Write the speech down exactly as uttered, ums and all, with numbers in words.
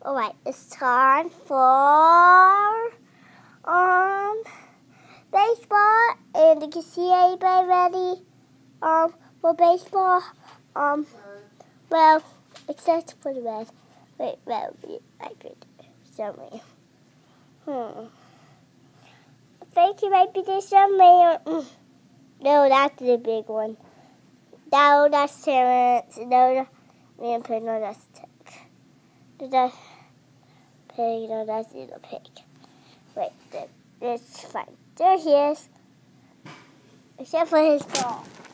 Alright, it's time for um baseball, and you can see everybody ready um for baseball. Um well, except for the red. Wait, red would be like it. Show me. Hmm. I think it might be this somewhere. Mm. No, that's the big one. No, that's Terrence. No, no, no, that's Tick. That's pig. No, that's little pig. Wait, it's fine. There he is. Except for his ball.